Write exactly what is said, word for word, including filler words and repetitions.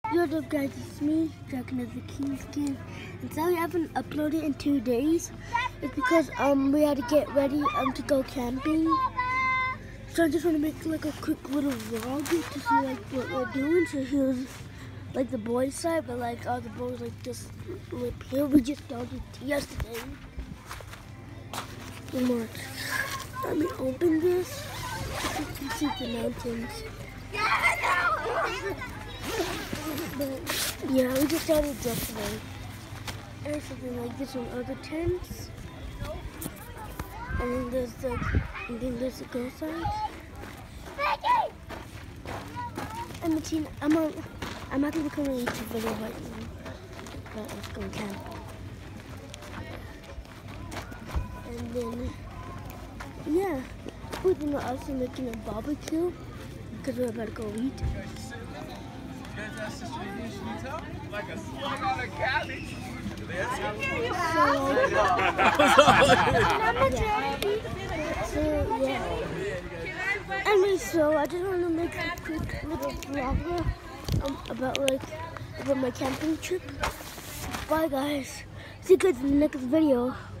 What's up guys, it's me, Dragon of the King's Kid, and sorry I haven't uploaded in two days. It's because um we had to get ready um to go camping. So I just want to make like a quick little vlog to see like what we're doing. So here's like the boys' side, but like all the boys like just live here. We just started yesterday. Come on, let me open this. You can see the mountains. But yeah, we just started yesterday. There's something like this on other tents. And then there's like, and then there's the girl side. And the teen, I'm on, I'm not gonna become a YouTube video right now. But let's go camp. And then, yeah, we're gonna also making a barbecue because we're about to go eat. Like a slug on a cabbage. So, yeah. Anyway, so I just want to make a quick little vlog um, about like about my camping trip. Bye guys. See you guys in the next video.